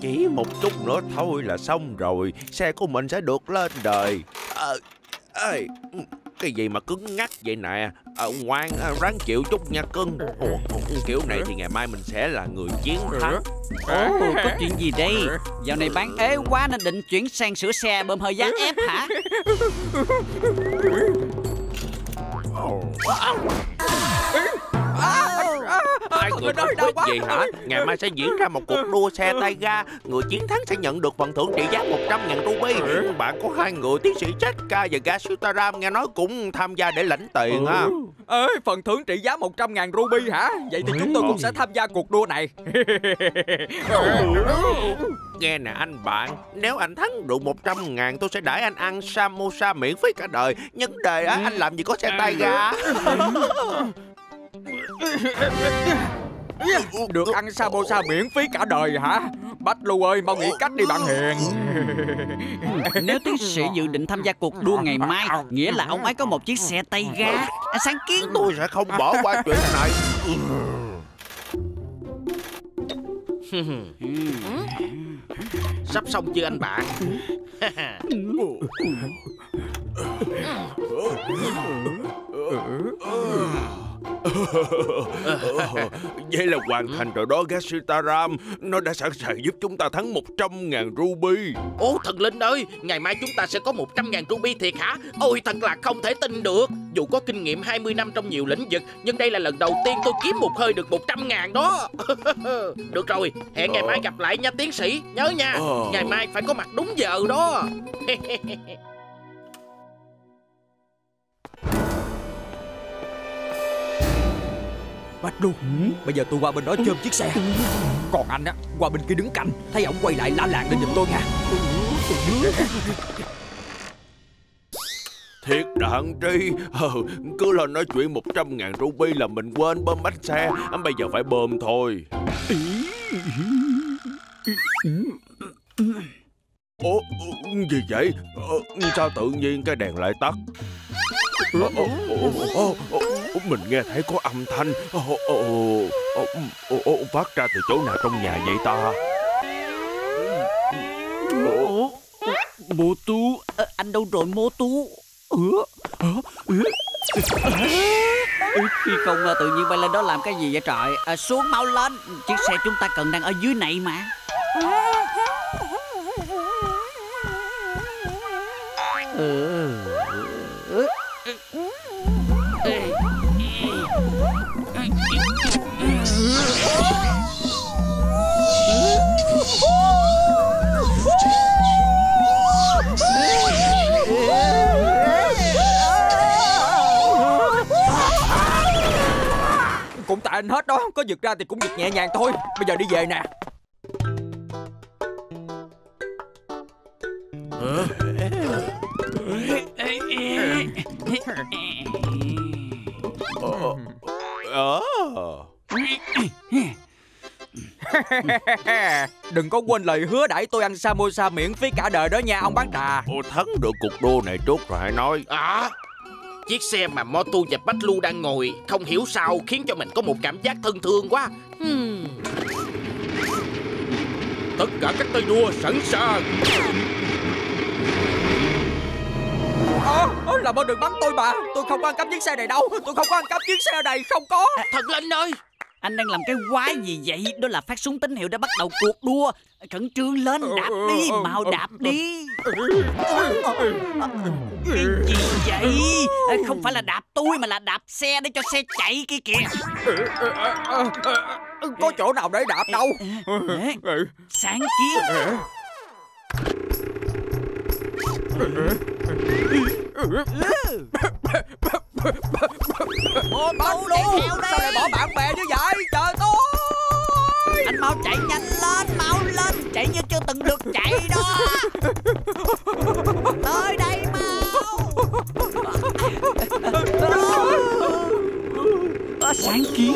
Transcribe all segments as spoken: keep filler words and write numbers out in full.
Chỉ một chút nữa thôi là xong rồi. Xe của mình sẽ được lên đời. à, ê, Cái gì mà cứng ngắc vậy nè. à, Ngoan, à, ráng chịu chút nha cưng. Ủa, kiểu này thì ngày mai mình sẽ là người chiến thắng. Ồ, có chuyện gì đây? Dạo này bán ế quá nên định chuyển sang sửa xe bơm hơi giá ép hả? Hai người không biết gì hả? Ngày mai sẽ diễn ra một cuộc đua xe tay ga. Người chiến thắng sẽ nhận được phần thưởng trị giá một trăm ngàn ruby. Bạn có hai người tiến sĩ Chetka và Gasutaram nghe nói cũng tham gia để lãnh tiền ha. Ê, phần thưởng trị giá một trăm ngàn ruby hả? Vậy thì chúng tôi cũng sẽ tham gia cuộc đua này. Nghe nè anh bạn, nếu anh thắng được một trăm ngàn tôi sẽ đãi anh ăn samosa miễn phí cả đời. Vấn đề á, anh làm gì có xe tay ga. Được ăn samosa miễn phí cả đời hả? Bách Lưu ơi, mau nghĩ cách đi bạn Hiền. Nếu tiến sĩ dự định tham gia cuộc đua ngày mai, nghĩa là ông ấy có một chiếc xe tay ga. Anh sáng kiến. Tôi sẽ không bỏ qua chuyện này. Sắp xong chưa anh bạn? Vậy là hoàn thành rồi đó Gasutaram. Nó đã sẵn sàng giúp chúng ta thắng một trăm ngàn ruby. Ô thần linh ơi, ngày mai chúng ta sẽ có một trăm ngàn ruby thiệt hả? Ôi thật là không thể tin được. Dù có kinh nghiệm hai mươi năm trong nhiều lĩnh vực, nhưng đây là lần đầu tiên tôi kiếm một hơi được một trăm ngàn đó. Được rồi, hẹn ngày mai gặp lại nha tiến sĩ. Nhớ nha, ngày mai phải có mặt đúng giờ đó. Bách Lưu, bây giờ tôi qua bên đó chôm chiếc xe. Còn anh á, qua bên kia đứng cạnh. Thấy ổng quay lại la làng lên giùm tôi nha. Thiệt đạn tri, ờ, cứ lên nói chuyện một trăm ngàn ruby là mình quên bơm bánh xe. Bây giờ phải bơm thôi. Ủa, gì vậy? Ờ, sao tự nhiên cái đèn lại tắt? Ờ, ờ, ờ, ờ, ờ, mình nghe thấy có âm thanh. Ờ, ờ, ờ, ờ, ờ, phát ra từ chỗ nào trong nhà vậy ta? Ủa? Mô Tu, à, anh đâu rồi Mô Tu? Khi không tự nhiên bay lên đó làm cái gì vậy trời? À, xuống mau lên, chiếc xe chúng ta cần đang ở dưới này mà. Ừ. Cũng tại anh hết đó, có giật ra thì cũng giật nhẹ nhàng thôi. Bây giờ đi về nè. Đừng có quên lời hứa đãi tôi ăn samosa miễn phí cả đời đó nha ông bán trà. Ồ, thắng được cuộc đua này trước rồi hãy nói. À, chiếc xe mà Motu và Bách Lưu đang ngồi, không hiểu sao khiến cho mình có một cảm giác thân thương quá. hmm. Tất cả các tay đua sẵn sàng. Ờ, à, làm ơn đừng bắn tôi mà. Tôi không có ăn cắp chiếc xe này đâu. Tôi không có ăn cắp chiếc xe này, không có. Thần linh ơi, anh đang làm cái quái gì vậy? Đó là phát súng tín hiệu để bắt đầu cuộc đua. Khẩn trương lên, đạp đi, mau đạp đi. Cái gì vậy? Không phải là đạp tôi mà là đạp xe để cho xe chạy kia kìa. Có chỗ nào để đạp đâu. Sáng kiến. Ô, Bách Lưu, sao lại bỏ bạn bè như vậy? Trời ơi! Anh mau chạy nhanh lên, mau lên. Chạy như chưa từng được chạy đó. Tới đây mau. Có sáng kiến.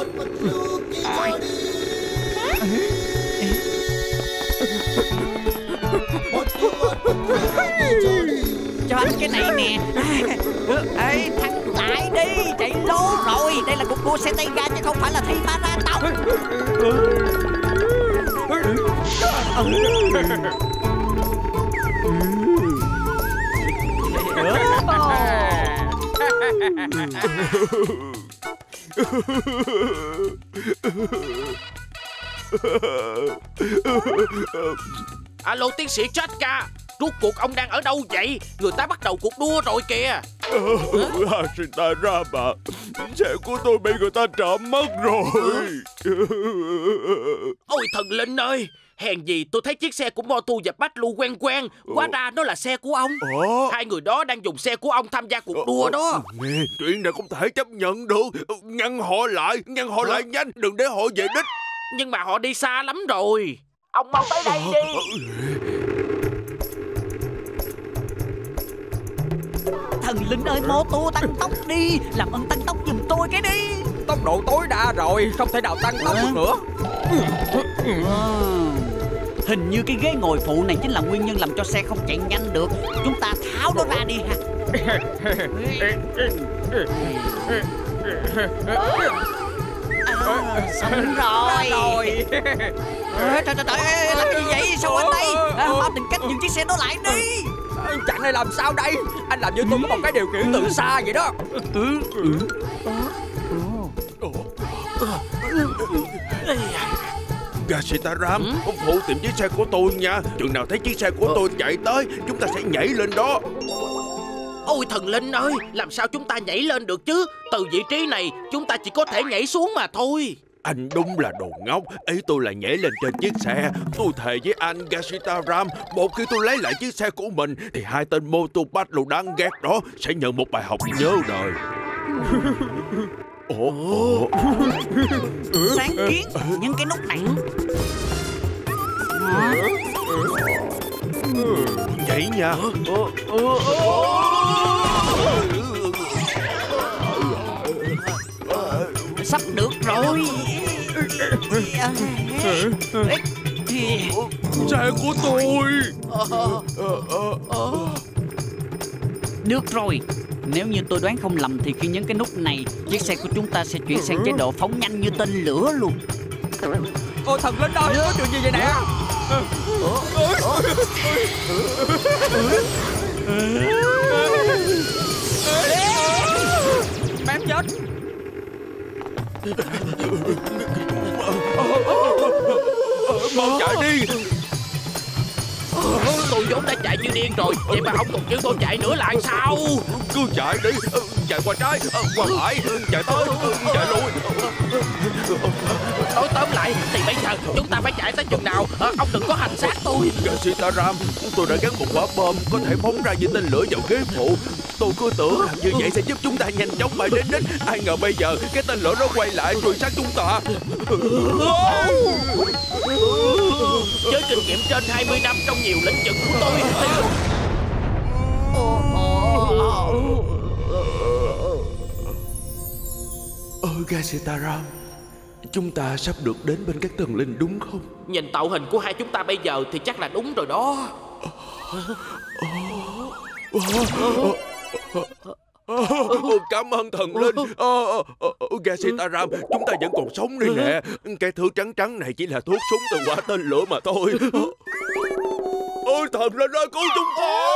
Cho anh cái này nè. Ê, thắng lại đi. Chạy lố rồi. Đây là cuộc đua xe tay ga chứ không phải là thi marathon. Alo tiến sĩ Chatka, rốt cuộc ông đang ở đâu vậy? Người ta bắt đầu cuộc đua rồi kìa. Hashirama, xe của tôi bị người ta trộm mất rồi. Ôi thần linh ơi, hèn gì tôi thấy chiếc xe của Motu và Batu quen quen. Hóa ra nó là xe của ông. Hai người đó đang dùng xe của ông tham gia cuộc đua đó. Nghe, chuyện này không thể chấp nhận được. Ngăn họ lại, ngăn họ lại nhanh, đừng để họ về đích. Nhưng mà họ đi xa lắm rồi. Ông mau tới đây đi. Thần linh ơi, Motu tăng tốc đi. Làm ơn tăng tốc giùm tôi cái đi. Tốc độ tối đa rồi, không thể nào tăng tốc được nữa. À, hình như cái ghế ngồi phụ này chính là nguyên nhân làm cho xe không chạy nhanh được. Chúng ta tháo nó ra đi ha. À, xong rồi. Rồi. À, trời trời trời, làm cái gì vậy? Sao anh đây? À, mau tìm cách dừng chiếc xe đó lại đi. Chặng này làm sao đây? Anh làm như tôi có một cái điều khiển từ xa vậy đó. Gashitaram, ông phụ tìm chiếc xe của tôi nha. Chừng nào thấy chiếc xe của tôi chạy tới, chúng ta sẽ nhảy lên đó. Ôi thần linh ơi, làm sao chúng ta nhảy lên được chứ? Từ vị trí này chúng ta chỉ có thể nhảy xuống mà thôi. Anh đúng là đồ ngốc. Ý tôi là nhảy lên trên chiếc xe. Tôi thề với anh Gashitaram, một khi tôi lấy lại chiếc xe của mình thì hai tên Motu Batu đáng ghét đó sẽ nhận một bài học nhớ đời. Ồ, ồ. Sáng kiến, nhấn cái nút này. Hả? Vậy nha. Sắp được rồi. Xe của tôi. Được rồi, nếu như tôi đoán không lầm thì khi nhấn cái nút này, chiếc xe của chúng ta sẽ chuyển sang chế độ phóng nhanh như tên lửa luôn. Ôi thần linh ơi, có chuyện gì vậy nè? Bám chết. Mau chạy đi. Tôi vốn đã chạy như điên rồi, vậy mà ông còn kêu tôi chạy nữa là sao? Cứ chạy đi. Chạy qua trái, qua phải, chạy tới, chạy lui. Nói tóm lại thì bây giờ chúng ta phải chạy tới chừng nào? À, ông đừng có hành xác tôi. Gashitaram, tôi đã gắn một quả bom có thể phóng ra những tên lửa vào ghế phụ. Tôi cứ tưởng làm như vậy sẽ giúp chúng ta nhanh chóng bay đến đích. Ai ngờ bây giờ cái tên lửa nó quay lại rồi sát chúng ta. Với kinh nghiệm trên hai mươi năm trong nhiều lĩnh vực của tôi thì... Ơ Gashitaram, chúng ta sắp được đến bên các thần linh đúng không? Nhìn tạo hình của hai chúng ta bây giờ thì chắc là đúng rồi đó. Cảm ơn thần linh. Gashitaram, chúng ta vẫn còn sống đây nè. Cái thứ trắng trắng này chỉ là thuốc súng từ quả tên lửa mà thôi. Ôi thần linh ơi, cứu chúng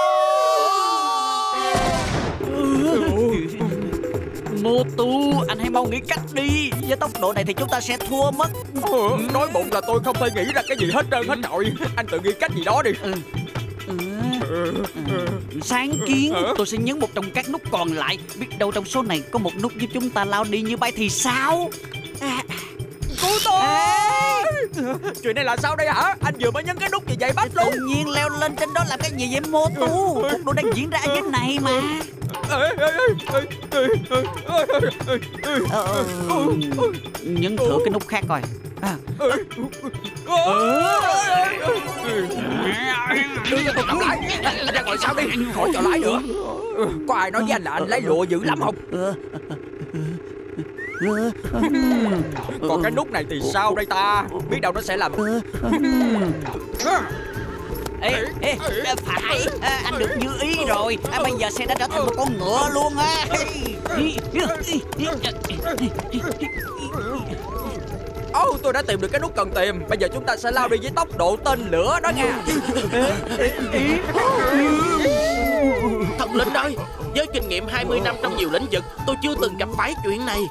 tôi. Motu, anh hãy mau nghĩ cách đi. Với tốc độ này thì chúng ta sẽ thua mất. Nói bụng là tôi không thể nghĩ ra cái gì hết trơn hết trọi. Anh tự nghĩ cách gì đó đi. Ừ. Ừ. Ừ. Sáng kiến, tôi sẽ nhấn một trong các nút còn lại. Biết đâu trong số này có một nút giúp chúng ta lao đi như bay thì sao? À. Cứu tôi. À. Chuyện này là sao đây hả? Anh vừa mới nhấn cái nút gì vậy bắt luôn. Tự nhiên leo lên trên đó làm cái gì vậy Motu? Cuộc đua đang diễn ra ở dưới này mà. Ờ, nhấn thử cái nút khác coi. À. Đưa cho tôi cầm lái. Anh ra ngồi sau đi, khỏi cho lái nữa. Có ai nói với anh là anh lấy lụa dữ lắm không? Còn cái nút này thì sao đây ta? Biết đâu nó sẽ làm... Ê, ê, phải, à, anh được như ý rồi. À, bây giờ xe đã trở thành một con ngựa luôn á. Ồ, oh, tôi đã tìm được cái nút cần tìm. Bây giờ chúng ta sẽ lao đi với tốc độ tên lửa đó nha. Thần linh ơi, với kinh nghiệm hai mươi năm trong nhiều lĩnh vực, tôi chưa từng gặp phải chuyện này.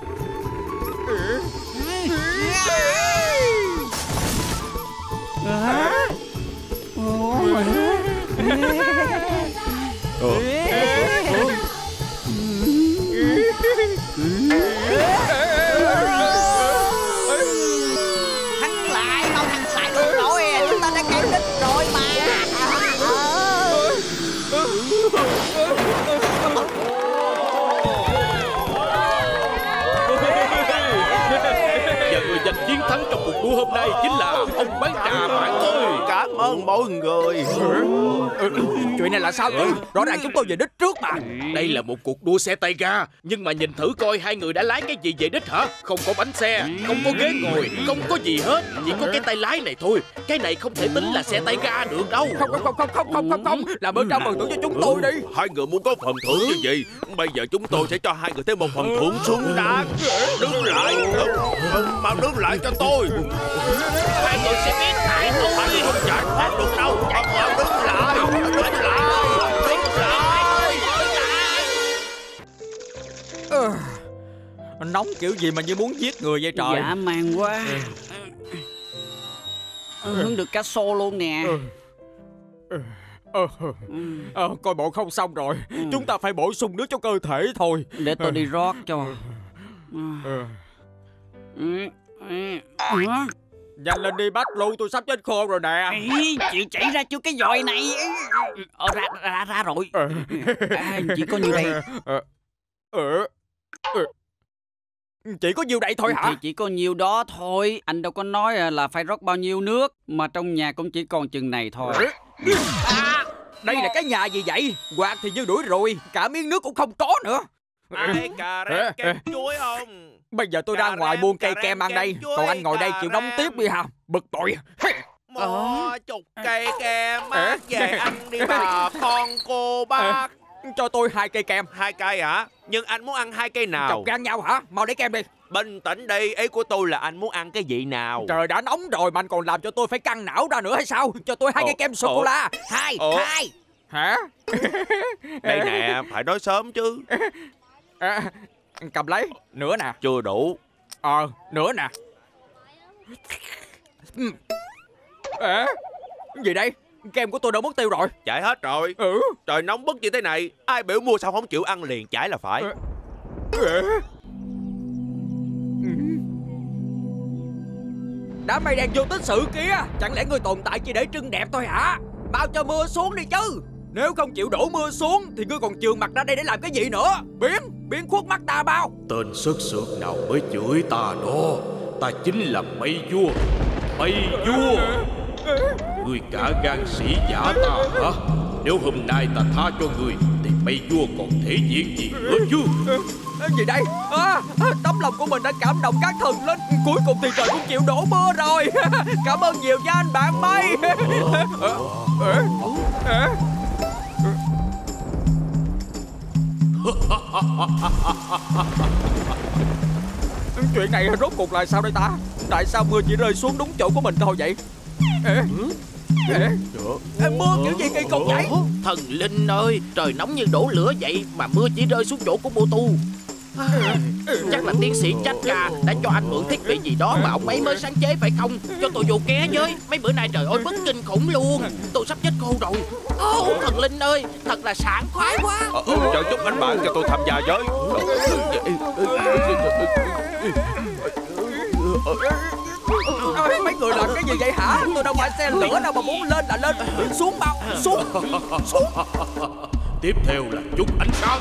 Thắng lại, mau thắng lại được rồi. Chúng ta đã cán đích rồi mà. Và người giành chiến thắng trong cuộc đua hôm nay chính là ông bán trà bạn tôi. Cảm ơn mọi người. Chuyện này là sao chứ? Rõ ràng chúng tôi về đích trước mà. Đây là một cuộc đua xe tay ga, nhưng mà nhìn thử coi hai người đã lái cái gì về đích hả? Không có bánh xe, không có ghế ngồi, không có gì hết, chỉ có cái tay lái này thôi. Cái này không thể tính là xe tay ga được đâu. Không không không không không không không không. Làm ơn trao phần thưởng cho chúng tôi đi. Hai người muốn có phần thưởng như gì? Bây giờ chúng tôi sẽ cho hai người thêm một phần thưởng xứng đáng. Đứng lại, mau đứng lại cho tôi. Hai người sẽ biết tại tôi. Hai người không chạy thoát được đâu. Mau đứng lại, đứng lại, đứng lại. Ờ, nóng kiểu gì mà như muốn giết người vậy trời. Dạ màng quá. Hứng được cá xô luôn nè. Ờ, ờ, coi bộ không xong rồi. Chúng ta phải bổ sung nước cho cơ thể thôi. Để tôi đi rót cho. Nhanh lên đi Bách Lu, tôi sắp chết khô rồi nè. Ý, chịu chảy ra chưa cái vòi này. Ờ, ra, ra, ra rồi. À, chỉ có nhiêu đây. Ờ, chỉ có nhiêu đây thôi hả? Thì chỉ có nhiêu đó thôi. Anh đâu có nói là phải rót bao nhiêu nước. Mà trong nhà cũng chỉ còn chừng này thôi. À, đây là cái nhà gì vậy? Quạt thì như đuổi rồi, cả miếng nước cũng không có nữa. Ai cà rét kem chuối không? Bây giờ tôi ra ngoài buôn cây kem ăn đây. Còn anh ngồi đây chịu nóng tiếp đi hả? Bực bội. Một chục cây kem bác về ăn đi bà con cô bác. Cho tôi hai cây kem. Hai cây hả? Nhưng anh muốn ăn hai cây nào? Chọc gan nhau hả? Mau để kem đi. Bình tĩnh đi, ý của tôi là anh muốn ăn cái vị nào? Trời đã nóng rồi mà anh còn làm cho tôi phải căng não ra nữa hay sao? Cho tôi hai Ồ, cây kem sô-cô-la. Hai, Ồ. hai. Hả? Đây nè, phải nói sớm chứ. À, cầm lấy. Nữa nè. Chưa đủ. Ờ, nữa nè. À, gì đây? Kem của tôi đâu mất tiêu rồi. Chảy hết rồi. Ừ. Trời nóng bức như thế này, ai biểu mua sao không chịu ăn liền, chảy là phải. Đám mây đen vô tích sự kia, chẳng lẽ người tồn tại chỉ để trưng đẹp thôi hả? Bao cho mưa xuống đi chứ. Nếu không chịu đổ mưa xuống thì ngươi còn chườm mặt ra đây để làm cái gì nữa? Biến, biến khuất mắt ta bao. Tên sức sượt nào mới chửi ta đó? Ta chính là mây vua. Mây vua. Ngươi cả gan sĩ giả ta hả? Nếu hôm nay ta tha cho ngươi thì mây vua còn thể diện gì nữa chứ? Gì đây? À, tấm lòng của mình đã cảm động các thần linh. Cuối cùng thì trời cũng chịu đổ mưa rồi. Cảm ơn nhiều nha anh bạn mây. Chuyện này rốt cuộc là sao đây ta? Tại sao mưa chỉ rơi xuống đúng chỗ của mình thôi vậy? Ê, ê, ê, mưa kiểu gì kỳ cục vậy? Thần linh ơi, trời nóng như đổ lửa vậy mà mưa chỉ rơi xuống chỗ của Bô Tu. Chắc là tiến sĩ Chaka đã cho anh mượn thiết bị gì đó mà ông ấy mới sáng chế phải không? Cho tôi vô ké với. Mấy bữa nay trời ơi bất kinh khủng luôn. Tôi sắp chết khô rồi. Ô, thần linh ơi, thật là sảng khoái quá. Ờ, ừ, chờ chút anh bạn cho tôi tham gia với. Ê, mấy người làm cái gì vậy hả? Tôi đâu phải xe lửa đâu mà muốn lên là lên. Xuống bao, xuống, xuống. Tiếp theo là chút ánh sáng.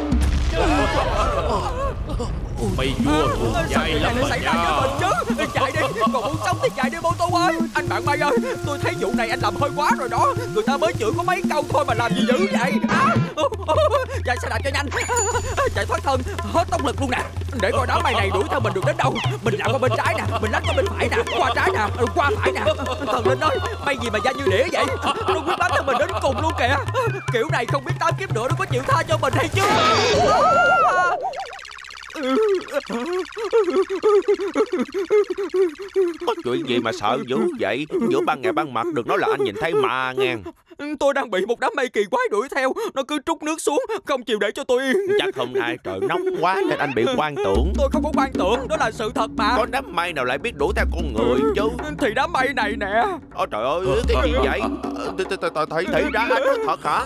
Mây vua thuộc dài lắm mà xảy ra nha. với mình chứ. Chạy đi, còn muốn sống thì chạy đi Bô Tu ơi. Anh bạn Mây ơi, tôi thấy vụ này anh làm hơi quá rồi đó. Người ta mới chửi có mấy câu thôi mà làm gì dữ vậy? À, chạy xe đạp cho nhanh. Chạy thoát thân, hết tốc lực luôn nè. Để coi đám mây này đuổi theo mình được đến đâu. Mình lạc qua bên trái nè, mình lách qua bên phải nè, qua trái nè, qua phải nè. Thần linh ơi, mây gì mà da như đĩa vậy? Nó quyết bám theo mình đến cùng luôn kìa. Kiểu này không biết tám kiếp nữa nó có chịu tha cho mình hay chưa? Có chuyện gì mà sợ dữ vậy? Giữa ban ngày ban mặt đừng nói là anh nhìn thấy ma nghe. Tôi đang bị một đám mây kỳ quái đuổi theo. Nó cứ trút nước xuống, không chịu để cho tôi yên. Chắc hôm nay trời nóng quá nên anh bị quan tưởng. Tôi không có quan tưởng, đó là sự thật mà. Có đám mây nào lại biết đuổi theo con người chứ? Thì đám mây này nè. Ôi trời ơi, cái gì vậy? Thì thì ra anh nói thật hả?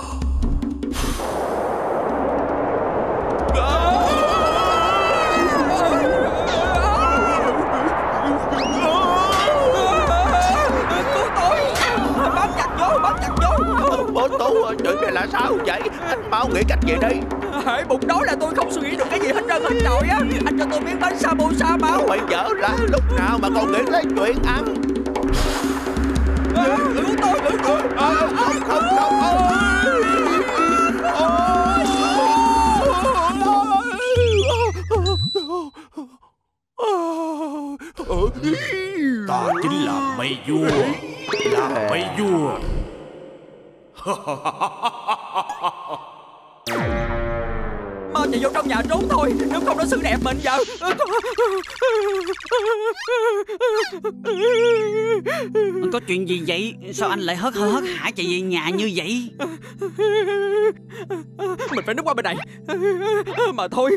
Bố Tú, chuyện này là sao vậy? Anh mau nghĩ cách gì đi. Hãy bụng đói là tôi không suy nghĩ được cái gì hết trơn hết trọi á. Anh cho tôi miếng bánh samosa mau. Mày dở ra lúc nào mà còn nghĩ tới chuyện ăn. Cứu tôi, cứu tôi. Không, không, không. Ta chính là mây vua, là mây vua. Mau chạy vô trong nhà trốn thôi, nếu không nó xử đẹp mình giờ. Có chuyện gì vậy? Sao anh lại hớt hở hớt hải chạy về nhà như vậy? Mình phải núp qua bên này. Mà thôi.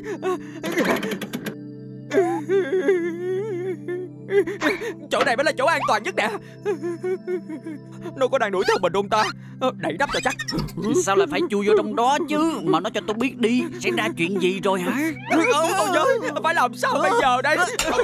Chỗ này mới là chỗ an toàn nhất nè. Nó có đang đuổi theo mình không ta? Đẩy nắp cho chắc. Sao lại phải chui vô trong đó chứ? Mà nói cho tôi biết đi, xảy ra chuyện gì rồi hả? Tôi nhớ, phải làm sao bây giờ đây?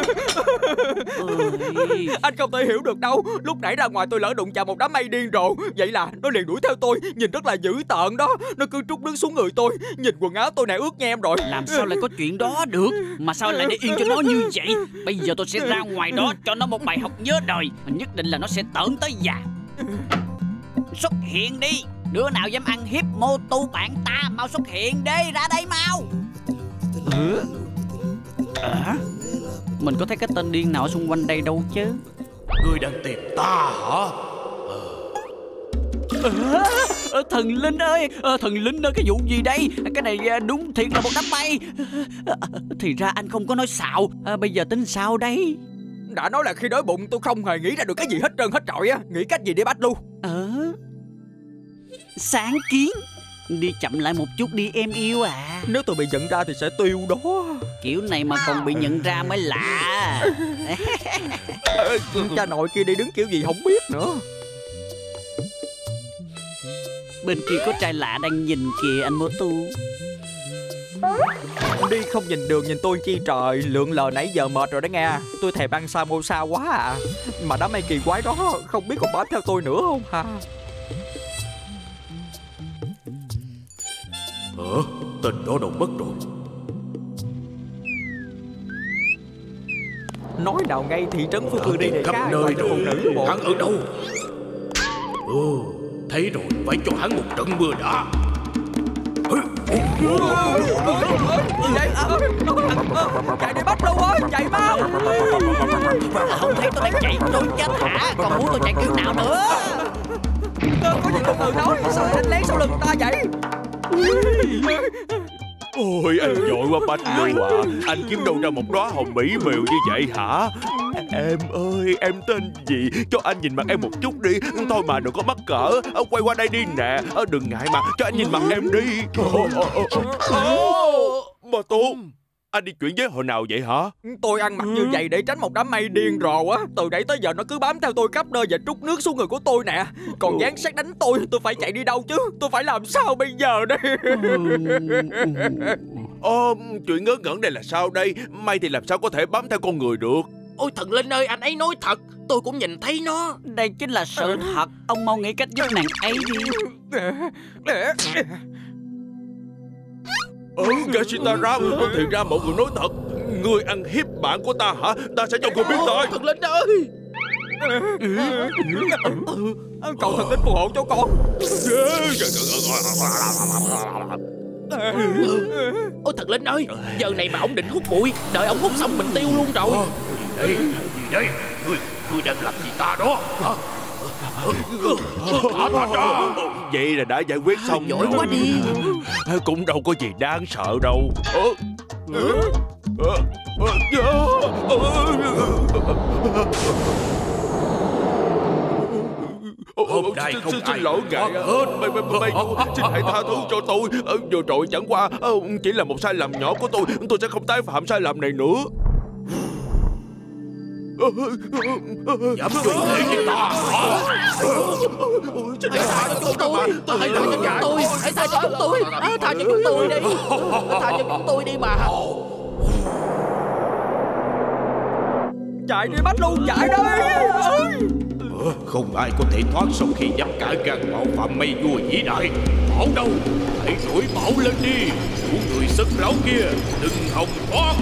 Ôi. Anh không thể hiểu được đâu. Lúc nãy ra ngoài tôi lỡ đụng chạm một đám mây điên rồ. Vậy là nó liền đuổi theo tôi. Nhìn rất là dữ tợn đó. Nó cứ trút nước xuống người tôi. Nhìn quần áo tôi nè ướt nhem rồi. Làm sao lại có chuyện đó được? Mà sao lại để yên cho nó như vậy? Bây giờ tôi sẽ ra ngoài đó cho nó một bài học nhớ đời. Nhất định là nó sẽ tởn tới già. Xuất hiện đi. Đứa nào dám ăn hiếp mô tu bạn ta, mau xuất hiện đi, ra đây mau. Ừ? À? Mình có thấy cái tên điên nào ở xung quanh đây đâu chứ? Ngươi đang tìm ta hả? À, à, thần linh ơi, à, thần linh ơi, cái vụ gì đây? Cái này à, đúng thiệt là một đám mây. À, thì ra anh không có nói xạo. À, bây giờ tính sao đây? Đã nói là khi đói bụng tôi không hề nghĩ ra được cái gì hết trơn hết trọi á. Nghĩ cách gì để bắt luôn. Ờ, sáng kiến. Đi chậm lại một chút đi em yêu à. Nếu tôi bị nhận ra thì sẽ tiêu đó. Kiểu này mà còn bị nhận ra mới lạ. Cha nội kia đi đứng kiểu gì không biết nữa. Bên kia có trai lạ đang nhìn kìa anh Mô Tu. Đi không nhìn đường nhìn tôi chi trời. Lượn lờ nãy giờ mệt rồi đó nghe. Tôi thèm ăn samosa quá à. Mà đám mây kỳ quái đó không biết còn bám theo tôi nữa không ha. Hả? Tên đó đâu mất rồi? Nói nào ngay thị trấn Phú Cư đi để khắp cá nơi cho phụ rồi. nữ bộ. Hắn ở đâu? Ừ, thấy rồi, phải cho hắn một trận mưa đã. Chạy đi bắt luôn ơi, chạy mau. Không thấy tôi đang chạy tôi chết hả? Còn muốn tôi chạy kiểu nào nữa? Có gì không từ nói. Sao lại đánh lén sau lưng ta vậy? Ôi anh vội quá Bách Lưu à. Anh kiếm đâu ra một đóa hồng mỹ miều như vậy hả? Em ơi, em tên gì? Cho anh nhìn mặt em một chút đi. Thôi mà đừng có mắc cỡ. Quay qua đây đi nè. Đừng ngại mà, cho anh nhìn mặt em đi. Mà Tú, anh đi chuyển giới hồi nào vậy hả? Tôi ăn mặc như vậy để tránh một đám mây điên rồ á. Từ nãy tới giờ nó cứ bám theo tôi khắp nơi và trút nước xuống người của tôi nè. Còn dán sát đánh tôi. Tôi phải chạy đi đâu chứ? Tôi phải làm sao bây giờ đây? Ờ, chuyện ngớ ngẩn đây là sao đây? Mây thì làm sao có thể bám theo con người được? Ôi thần linh ơi, anh ấy nói thật. Tôi cũng nhìn thấy nó. Đây chính là sự thật. Ông mau nghĩ cách giúp nàng ấy đi. Ừ, Gashitara, thì ra mọi người nói thật. Ngươi ăn hiếp bạn của ta hả? Ta sẽ cho ngươi biết thôi. Thần linh ơi. Cầu thần linh phù hộ cho con. Ôi thần linh ơi, giờ này mà ông định hút bụi. Đợi ông hút xong mình tiêu luôn rồi. Gì đây? Gì đây? Ngươi, ngươi đang làm gì ta đó? Hả? Vậy là đã giải quyết xong Giỏi quá đi. Cũng đâu có gì đáng sợ đâu. Hôm nay không xin, ai xin lỗi ngài hết. Mày mày mày xin hãy tha thứ cho tôi. Ờ, Vừa rồi chẳng qua ờ, chỉ là một sai lầm nhỏ của tôi. Tôi sẽ không tái phạm sai lầm này nữa. Dám dùng thế với ta. Xin hãy tha cho chúng tôi. Hãy tha cho chúng tôi. Hãy tha cho chúng tôi. À, tha cho chúng tôi đi. Tha cho chúng tôi đi mà. Chạy đi Bách Lu, chạy đi. Không ai có thể thoát sau khi dám cả gan mạo phạm mây vua vĩ đại. Bảo đâu, hãy nổi bảo lên đi. Của người sất lão kia, đừng hòng thoát.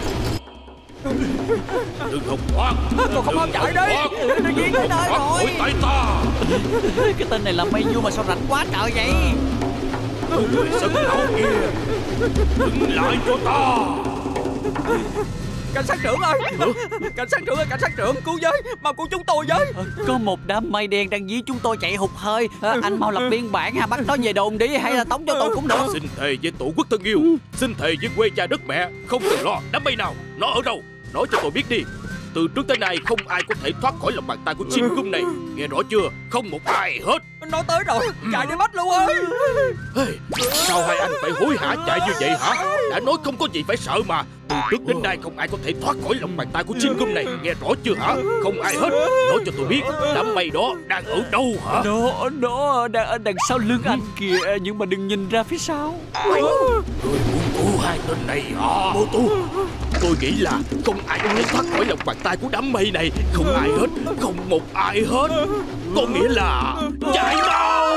Đừng hòng thoát. Còn không ham chạy đi. Tự nhiên tới nơi Thoát khỏi rồi. tay ta. Cái tên này là mây vua mà sao rảnh quá trời vậy? Của người sất lão kia, đừng lại cho ta. Cảnh sát trưởng ơi, cảnh sát trưởng ơi, cảnh sát trưởng cứu với, mau cứu chúng tôi với. Có một đám mây đen đang dí chúng tôi chạy hụt hơi. à, Anh mau lập biên bản ha, bắt nó về đồn đi, hay là tống cho tôi cũng được. Xin thề với tổ quốc thân yêu, xin thề với quê cha đất mẹ, không cần lo đám mây nào. Nó ở đâu, nói cho tôi biết đi. Từ trước tới nay không ai có thể thoát khỏi lòng bàn tay của Jin Gum này. Nghe rõ chưa? Không một ai hết. Nó tới rồi, chạy đi Bách Lu ơi. Hey, sao hai anh phải hối hả chạy như vậy hả? Đã nói không có gì phải sợ mà. Từ trước đến nay không ai có thể thoát khỏi lòng bàn tay của Jin Gum này. Nghe rõ chưa hả? Không ai hết. Nói cho tôi biết đám mây đó đang ở đâu hả? Nó, nó đang ở đằng sau lưng anh kìa, nhưng mà đừng nhìn ra phía sau. Người muốn cứu hai tên này hả? Mô Tu, tôi nghĩ là không ai có thể thoát khỏi lòng bàn tay của đám mây này. Không ai hết, không một ai hết. Có nghĩa là chạy mau.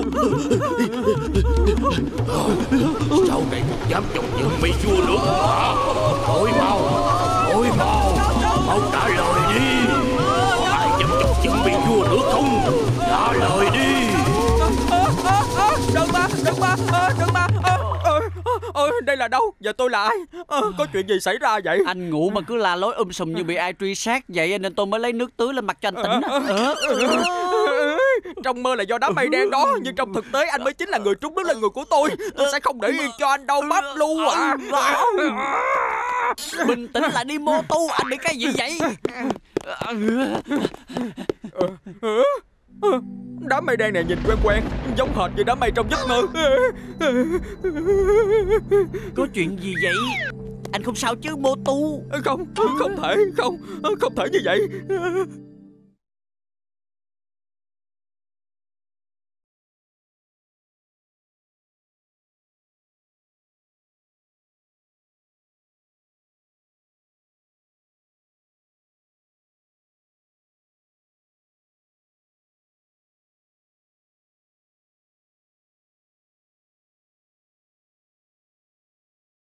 Sau này không dám chọc giận mây vua nữa hả? Thôi mau, thôi mau, mau trả lời đi. Có ai dám chọc giận mây vua nữa không? Trả lời đi. Đừng mà, đừng mà, đừng mà. Ôi, đây là đâu? Giờ tôi là ai? À, có chuyện gì xảy ra vậy? Anh ngủ mà cứ la lối um sùm như bị ai truy sát vậy, nên tôi mới lấy nước tưới lên mặt cho anh tỉnh á. Ờ. Trong mơ là do đám mây đen đó, nhưng trong thực tế anh mới chính là người trúng đứng lên người của tôi. Tôi sẽ không để yên cho anh đâu Bách Lu à. Bình tĩnh lại đi Mô Tu, anh bị cái gì vậy? Đám mây đen này nhìn quen quen, giống hệt như đám mây trong giấc mơ. Có chuyện gì vậy? Anh không sao chứ Mô Tu? Không, không thể, không, không thể như vậy.